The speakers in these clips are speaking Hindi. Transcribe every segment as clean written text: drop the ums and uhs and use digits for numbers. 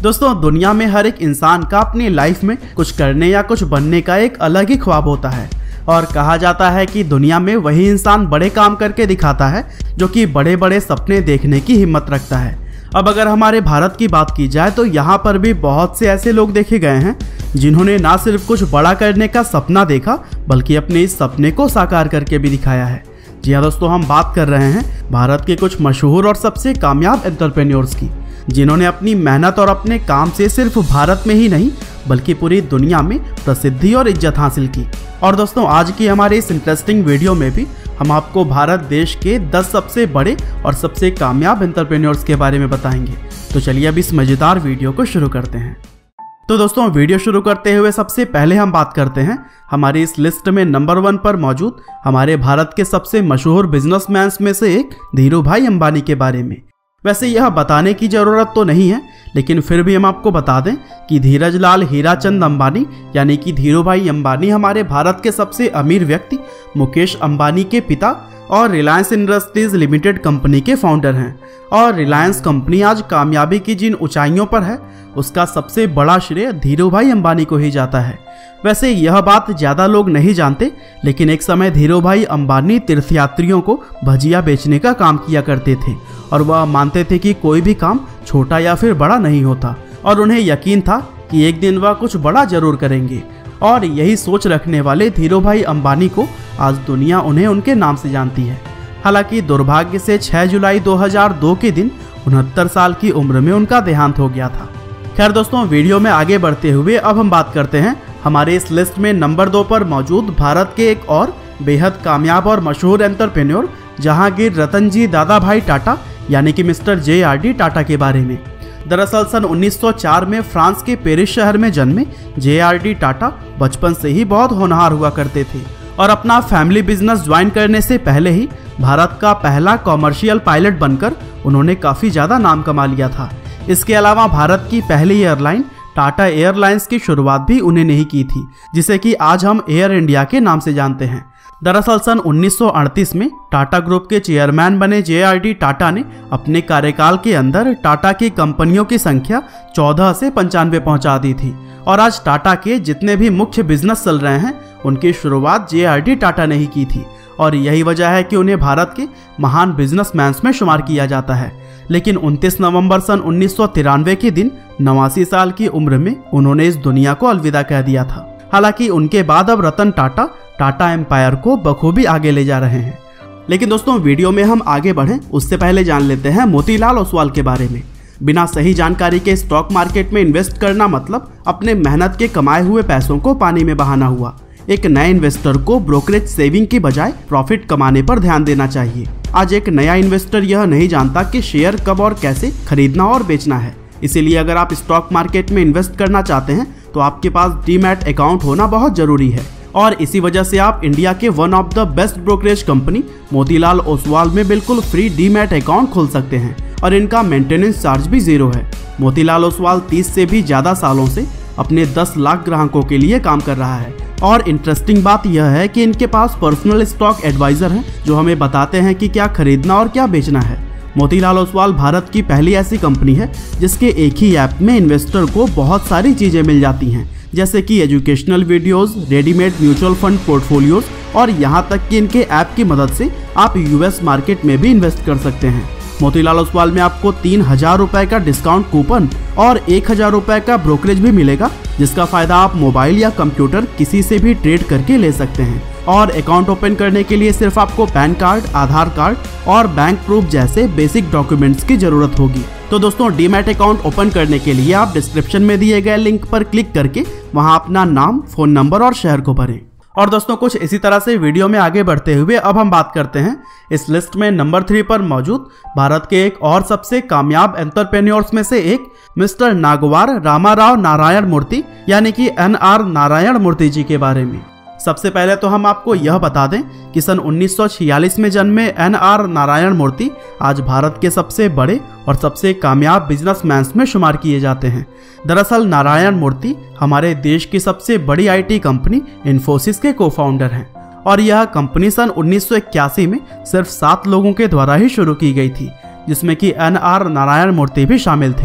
दोस्तों दुनिया में हर एक इंसान का अपनी लाइफ में कुछ करने या कुछ बनने का एक अलग ही ख्वाब होता है और कहा जाता है कि दुनिया में वही इंसान बड़े काम करके दिखाता है जो कि बड़े बड़े सपने देखने की हिम्मत रखता है। अब अगर हमारे भारत की बात की जाए तो यहाँ पर भी बहुत से ऐसे लोग देखे गए हैं जिन्होंने ना सिर्फ कुछ बड़ा करने का सपना देखा बल्कि अपने इस सपने को साकार करके भी दिखाया है। जी हाँ दोस्तों, हम बात कर रहे हैं भारत के कुछ मशहूर और सबसे कामयाब एंटरप्रेन्योर्स की, जिन्होंने अपनी मेहनत और अपने काम से सिर्फ भारत में ही नहीं बल्कि पूरी दुनिया में प्रसिद्धि और इज्जत हासिल की। और दोस्तों आज की हमारे इस इंटरेस्टिंग वीडियो में भी हम आपको भारत देश के 10 सबसे बड़े और सबसे कामयाब एंटरप्रेन्योर्स के बारे में बताएंगे। तो चलिए अब इस मजेदार वीडियो को शुरू करते हैं। तो दोस्तों वीडियो शुरू करते हुए सबसे पहले हम बात करते हैं हमारी इस लिस्ट में नंबर 1 पर मौजूद हमारे भारत के सबसे मशहूर बिजनेसमैन में से एक धीरूभाई अंबानी के बारे में। वैसे यह बताने की ज़रूरत तो नहीं है, लेकिन फिर भी हम आपको बता दें कि धीरज लाल हीराचंद अंबानी यानी कि धीरूभाई अंबानी हमारे भारत के सबसे अमीर व्यक्ति मुकेश अंबानी के पिता और रिलायंस इंडस्ट्रीज लिमिटेड कंपनी के फाउंडर हैं। और रिलायंस कंपनी आज कामयाबी की जिन ऊंचाइयों पर है उसका सबसे बड़ा श्रेय धीरूभाई अंबानी को ही जाता है। वैसे यह बात ज़्यादा लोग नहीं जानते, लेकिन एक समय धीरूभाई अंबानी तीर्थयात्रियों को भजिया बेचने का काम किया करते थे और वह मानते थे कि कोई भी काम छोटा या फिर बड़ा नहीं होता और उन्हें यकीन था कि एक दिन वह कुछ बड़ा जरूर करेंगे। और यही सोच रखने वाले धीरूभाई अंबानी को आज दुनिया उन्हें उनके नाम से जानती है। हालांकि दुर्भाग्य से 6 जुलाई 2002 के दिन 69 साल की उम्र में उनका देहांत हो गया था। खैर दोस्तों, वीडियो में आगे बढ़ते हुए अब हम बात करते हैं हमारे इस लिस्ट में नंबर 2 पर मौजूद भारत के एक और बेहद कामयाब और मशहूर एंटरप्रेन्योर जहांगीर रतन जी दादाभाई टाटा यानी कि मिस्टर JRD टाटा के बारे में। दरअसल सन 1904 में फ्रांस के पेरिस शहर में जन्मे JRD टाटा बचपन से ही बहुत होनहार हुआ करते थे और अपना फैमिली बिजनेस ज्वाइन करने से पहले ही भारत का पहला कॉमर्शियल पायलट बनकर उन्होंने काफ़ी ज़्यादा नाम कमा लिया था। इसके अलावा भारत की पहली एयरलाइन टाटा एयरलाइंस की शुरुआत भी उन्हें नहीं की थी, जिसे कि आज हम एयर इंडिया के नाम से जानते हैं। दरअसल सन 1938 में टाटा ग्रुप के चेयरमैन बने JRD टाटा ने अपने कार्यकाल के अंदर टाटा की कंपनियों की संख्या 14 से 95 पहुंचा दी थी और आज टाटा के जितने भी मुख्य बिजनेस चल रहे हैं उनकी शुरुआत JRD टाटा ने ही की थी और यही वजह है कि उन्हें भारत के महान बिजनेसमैन में शुमार किया जाता है। लेकिन 29 नवंबर सन 1993 के दिन 89 साल की उम्र में उन्होंने इस दुनिया को अलविदा कह दिया था। हालांकि उनके बाद अब रतन टाटा टाटा एम्पायर को बखूबी आगे ले जा रहे हैं। लेकिन दोस्तों वीडियो में हम आगे बढ़ें उससे पहले जान लेते हैं मोतीलाल ओसवाल के बारे में। बिना सही जानकारी के स्टॉक मार्केट में इन्वेस्ट करना मतलब अपने मेहनत के कमाए हुए पैसों को पानी में बहाना हुआ। एक नए इन्वेस्टर को ब्रोकरेज सेविंग की बजाय प्रॉफिट कमाने पर ध्यान देना चाहिए। आज एक नया इन्वेस्टर यह नहीं जानता कि शेयर कब और कैसे खरीदना और बेचना है। इसीलिए अगर आप स्टॉक मार्केट में इन्वेस्ट करना चाहते हैं तो आपके पास डीमैट अकाउंट होना बहुत जरूरी है और इसी वजह से आप इंडिया के one of the best brokerage company Motilal Oswal में बिल्कुल फ्री डीमैट अकाउंट खोल सकते हैं और इनका मेंटेनेंस चार्ज भी 0 है। मोतीलाल ओसवाल 30 से भी ज़्यादा सालों से अपने 10 लाख ग्राहकों के लिए काम कर रहा है और इंटरेस्टिंग बात यह है कि इनके पास पर्सनल स्टॉक एडवाइजर हैं जो हमें बताते हैं कि क्या खरीदना और क्या बेचना है। मोतीलाल ओसवाल भारत की पहली ऐसी कंपनी है जिसके एक ही ऐप में इन्वेस्टर को बहुत सारी चीज़ें मिल जाती हैं, जैसे कि educational videos, readymade mutual fund portfolios और यहाँ तक कि इनके ऐप की मदद से आप US मार्केट में भी इन्वेस्ट कर सकते हैं। मोतीलाल ओसवाल में आपको 3000 रुपये का डिस्काउंट कूपन और 1000 रुपये का ब्रोकरेज भी मिलेगा, जिसका फ़ायदा आप मोबाइल या कंप्यूटर किसी से भी ट्रेड करके ले सकते हैं। और अकाउंट ओपन करने के लिए सिर्फ आपको पैन कार्ड, आधार कार्ड और बैंक प्रूफ जैसे बेसिक डॉक्यूमेंट्स की ज़रूरत होगी। तो दोस्तों डीमैट अकाउंट ओपन करने के लिए आप डिस्क्रिप्शन में दिए गए लिंक पर क्लिक करके वहां अपना नाम, फ़ोन नंबर और शहर को भरें। और दोस्तों कुछ इसी तरह से वीडियो में आगे बढ़ते हुए अब हम बात करते हैं इस लिस्ट में नंबर 3 पर मौजूद भारत के एक और सबसे कामयाब एंटरप्रेन्योर्स में से एक मिस्टर नागवार रामाराव नारायण मूर्ति यानी कि NR नारायण मूर्ति जी के बारे में। सबसे पहले तो हम आपको यह बता दें कि सन 1946 में जन्मे NR नारायण मूर्ति आज भारत के सबसे बड़े और सबसे कामयाब बिजनेसमैन में शुमार किए जाते हैं। दरअसल नारायण मूर्ति हमारे देश की सबसे बड़ी IT कंपनी इन्फोसिस के को फाउंडर हैं और यह कंपनी सन 1981 में सिर्फ 7 लोगों के द्वारा ही शुरू की गई थी, जिसमें कि NR नारायण मूर्ति भी शामिल थे।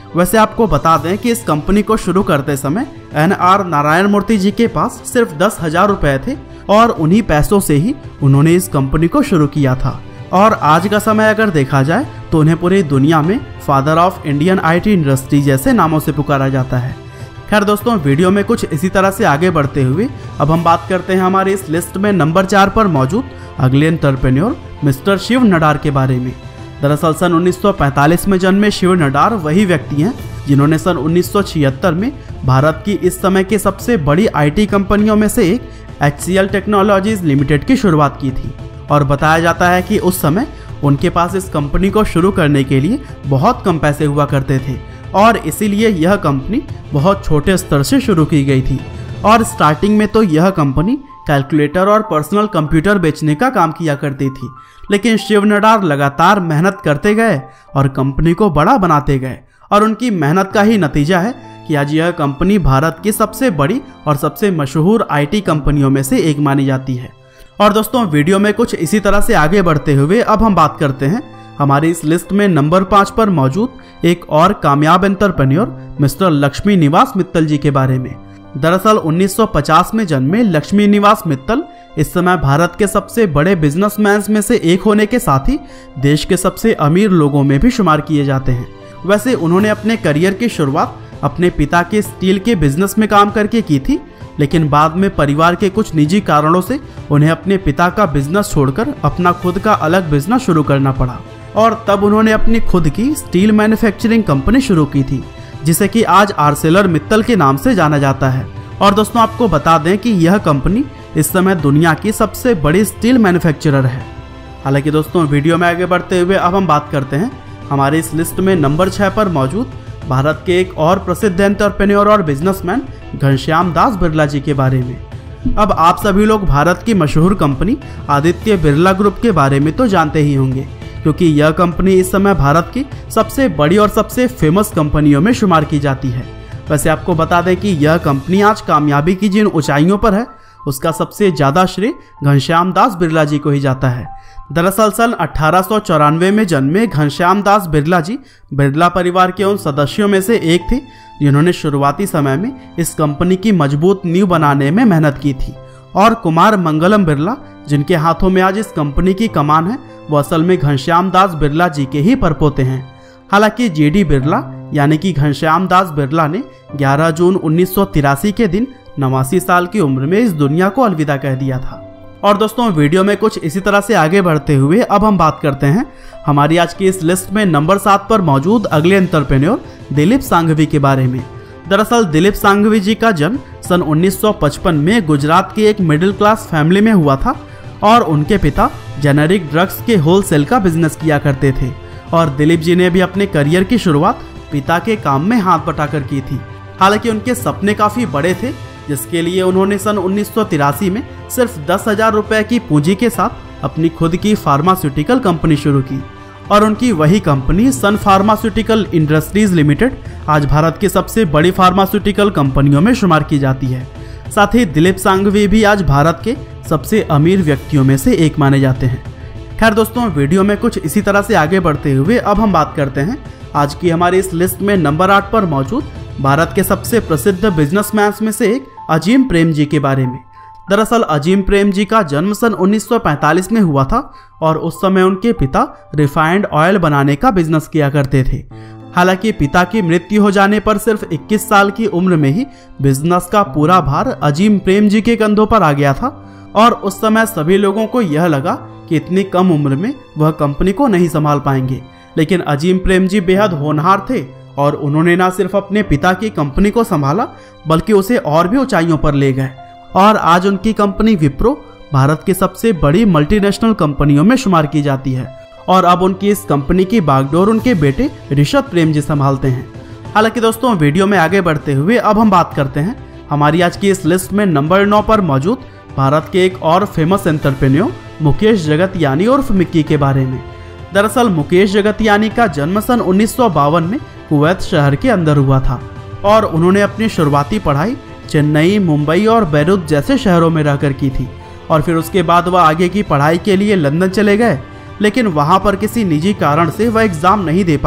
वैसे आपको बता दें कि इस कंपनी को शुरू करते समय NR नारायण मूर्ति जी के पास सिर्फ 10,000 रुपए थे और उन्हीं पैसों से ही उन्होंने इस कंपनी को शुरू किया था। और आज का समय अगर देखा जाए तो उन्हें पूरी दुनिया में father of Indian IT industry जैसे नामों से पुकारा जाता है। खैर दोस्तों, वीडियो में कुछ इसी तरह से आगे बढ़ते हुए अब हम बात करते हैं हमारे इस लिस्ट में नंबर 4 पर मौजूद अगले एंटरप्रेन्योर मिस्टर शिव नडार के बारे में। दरअसल सन 1945 में जन्मे शिव नडार वही व्यक्ति हैं जिन्होंने सन 1976 में भारत की इस समय के सबसे बड़ी IT कंपनियों में से एक HCL टेक्नोलॉजीज लिमिटेड की शुरुआत की थी। और बताया जाता है कि उस समय उनके पास इस कंपनी को शुरू करने के लिए बहुत कम पैसे हुआ करते थे और इसीलिए यह कंपनी बहुत छोटे स्तर से शुरू की गई थी। और स्टार्टिंग में तो यह कंपनी कैलकुलेटर और पर्सनल कंप्यूटर बेचने का काम किया करती थी, लेकिन शिव नडार लगातार मेहनत करते गए और कंपनी को बड़ा बनाते गए और उनकी मेहनत का ही नतीजा है कि आज यह कंपनी भारत की सबसे बड़ी और सबसे मशहूर IT कंपनियों में से एक मानी जाती है। और दोस्तों, वीडियो में कुछ इसी तरह से आगे बढ़ते हुए अब हम बात करते हैं हमारी इस लिस्ट में नंबर 5 पर मौजूद एक और कामयाब एंटरप्रेन्योर मिस्टर लक्ष्मी निवास मित्तल जी के बारे में। दरअसल 1950 में जन्मे लक्ष्मी निवास मित्तल इस समय भारत के सबसे बड़े बिजनेसमैन में से एक होने के साथ ही देश के सबसे अमीर लोगों में भी शुमार किए जाते हैं। वैसे उन्होंने अपने करियर की शुरुआत अपने पिता के स्टील के बिजनेस में काम करके की थी, लेकिन बाद में परिवार के कुछ निजी कारणों से उन्हें अपने पिता का बिजनेस छोड़कर अपना खुद का अलग बिजनेस शुरू करना पड़ा और तब उन्होंने अपनी खुद की स्टील मैन्युफैक्चरिंग कंपनी शुरू की थी, जिसे कि आज आर्सेलर मित्तल के नाम से जाना जाता है। और दोस्तों, आपको बता दें कि यह कंपनी इस समय दुनिया की सबसे बड़ी स्टील मैन्युफैक्चरर है। हालांकि दोस्तों, वीडियो में आगे बढ़ते हुए अब हम बात करते हैं हमारी इस लिस्ट में नंबर 6 पर मौजूद भारत के एक और प्रसिद्ध एंटरप्रेन्योर और बिजनेसमैन घनश्याम दास बिरला जी के बारे में। अब आप सभी लोग भारत की मशहूर कंपनी आदित्य बिरला ग्रुप के बारे में तो जानते ही होंगे, क्योंकि यह कंपनी इस समय भारत की सबसे बड़ी और सबसे फेमस कंपनियों में शुमार की जाती है। वैसे आपको बता दें कि यह कंपनी आज कामयाबी की जिन ऊंचाइयों पर है उसका सबसे ज्यादा श्रेय घनश्याम दास बिरला जी को ही जाता है। दरअसल सन 1894 में जन्मे घनश्याम दास बिरला जी बिरला परिवार के उन सदस्यों में से एक थे जिन्होंने शुरुआती समय में इस कंपनी की मजबूत नींव बनाने में मेहनत की थी। और कुमार मंगलम बिरला, जिनके हाथों में आज इस कंपनी की कमान है, वो असल में घनश्याम दास बिरला जी के ही परपोते हैं। हालांकि GD बिरला यानी कि घनश्याम दास बिरला ने 11 जून 1983 के दिन 89 साल की उम्र में इस दुनिया को अलविदा कह दिया था। और दोस्तों, वीडियो में कुछ इसी तरह से आगे बढ़ते हुए अब हम बात करते हैं हमारी आज की इस लिस्ट में नंबर 7 पर मौजूद अगले एंटरप्रेन्योर दिलीप सांघवी के बारे में। दरअसल दिलीप सांघवी जी का जन्म सन 1955 में गुजरात की एक मिडिल क्लास फैमिली में हुआ था और उनके पिता जेनेरिक ड्रग्स के होलसेल का बिजनेस किया करते थे। और दिलीप जी ने भी अपने करियर की शुरुआत पिता के काम में हाथ बटाकर की थी। हालांकि उनके सपने काफी बड़े थे, जिसके लिए उन्होंने सन 1983 में सिर्फ 10,000 रुपए की पूंजी के साथ अपनी खुद की फार्मास्यूटिकल कंपनी शुरू की। और उनकी वही company Sun Pharmaceutical Industries Limited आज भारत की सबसे बड़ी फार्मास्यूटिकल कंपनियों में शुमार की जाती है। साथ ही दिलीप सांघवी भी आज भारत के सबसे अमीर व्यक्तियों में से एक माने जाते हैं। खैर दोस्तों, वीडियो में कुछ इसी तरह से आगे बढ़ते हुए अब हम बात करते हैं आज की हमारी इस लिस्ट में नंबर 8 पर मौजूद भारत के सबसे प्रसिद्ध बिजनेसमैन में से एक अजीम प्रेम जी के बारे में। दरअसल अजीम प्रेम जी का जन्म सन 1945 में हुआ था और उस समय उनके पिता रिफाइंड ऑयल बनाने का बिजनेस किया करते थे। हालांकि पिता की मृत्यु हो जाने पर सिर्फ 21 साल की उम्र में ही बिजनेस का पूरा भार अजीम प्रेम जी के कंधों पर आ गया था और उस समय सभी लोगों को यह लगा कि इतनी कम उम्र में वह कंपनी को नहीं संभाल पाएंगे। लेकिन अजीम प्रेम जी बेहद होनहार थे और उन्होंने न सिर्फ अपने पिता की कंपनी को संभाला बल्कि उसे और भी ऊंचाइयों पर ले गए और आज उनकी कंपनी विप्रो भारत की सबसे बड़ी मल्टीनेशनल कंपनियों में शुमार की जाती है और अब उनकी इस कंपनी की बागडोर उनके बेटे ऋषभ प्रेम जी संभालते हैं। हालांकि दोस्तों, वीडियो में आगे बढ़ते हुए अब हम बात करते हैं हमारी आज की इस लिस्ट में नंबर 9 पर मौजूद भारत के एक और फेमस एंटरप्रेन्योर मुकेश जगतियानी उर्फ मिक्की के बारे में। दरअसल मुकेश जगतियानी का जन्म सन 1952 में कुवैत शहर के अंदर हुआ था और उन्होंने अपनी शुरुआती पढ़ाई चेन्नई, मुंबई और बैरूत जैसे शहरों में रहकर की थी और फिर उसके बाद वह आगे की पढ़ाई के लिए लंदन चले गए। लेकिन वहां पर किसी निजी कारण से वह एग्जाम नहीं दे पाए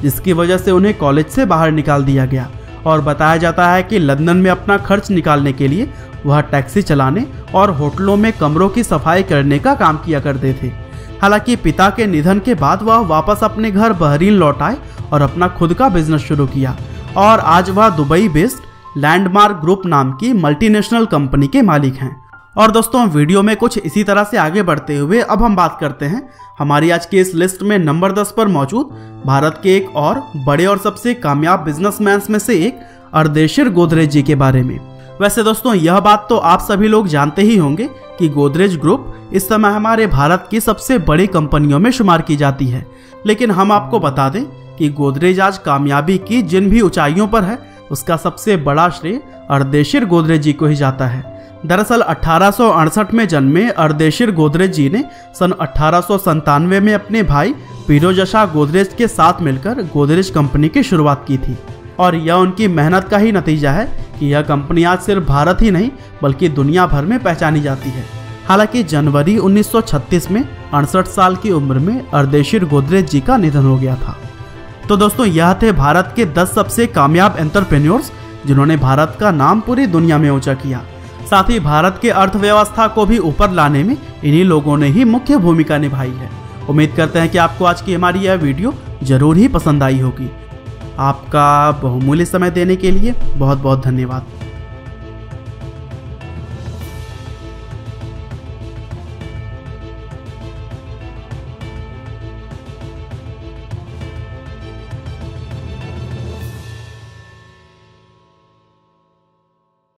जिसकी वजह से उन्हें कॉलेज से बाहर निकाल दिया गया। और बताया जाता है कि लंदन में अपना खर्च निकालने के लिए वह टैक्सी चलाने और होटलों में कमरों की सफाई करने का काम किया करते थे। हालांकि पिता के निधन के बाद वह वापस अपने घर बहरीन लौट आए और अपना खुद का बिजनेस शुरू किया और आज वह दुबई बेस्ड लैंडमार्क ग्रुप नाम की मल्टीनेशनल कंपनी के मालिक हैं। और दोस्तों, वीडियो में कुछ इसी तरह से आगे बढ़ते हुए अब हम बात करते हैं हमारी आज की इस लिस्ट में नंबर 10 पर मौजूद भारत के एक और बड़े और सबसे कामयाब बिजनेसमैन में से एक अर्देशीर गोदरेज जी के बारे में। वैसे दोस्तों, यह बात तो आप सभी लोग जानते ही होंगे कि गोदरेज ग्रुप इस समय हमारे भारत की सबसे बड़ी कंपनियों में शुमार की जाती है। लेकिन हम आपको बता दें कि गोदरेज आज कामयाबी की जिन भी ऊंचाइयों पर है, उसका सबसे बड़ा श्रेय अर्देशीर गोदरेज जी को ही जाता है। दरअसल 1868 में जन्मे अर्देशीर गोदरेज जी ने सन 1897 में अपने भाई फिरोजशाह गोदरेज के साथ मिलकर गोदरेज कंपनी की शुरुआत की थी। और यह उनकी मेहनत का ही नतीजा है कि यह कंपनी आज सिर्फ भारत ही नहीं बल्कि दुनिया भर में पहचानी जाती है। हालांकि जनवरी 1936 में 68 साल की उम्र में अर्देशीर गोदरेज जी का निधन हो गया था। तो दोस्तों, यह थे भारत के 10 सबसे कामयाब एंटरप्रेन्योर्स जिन्होंने भारत का नाम पूरी दुनिया में ऊंचा किया। साथ ही भारत के अर्थव्यवस्था को भी ऊपर लाने में इन्हीं लोगों ने ही मुख्य भूमिका निभाई है। उम्मीद करते हैं कि आपको आज की हमारी यह वीडियो जरूर ही पसंद आई होगी। आपका बहुमूल्य समय देने के लिए बहुत बहुत धन्यवाद।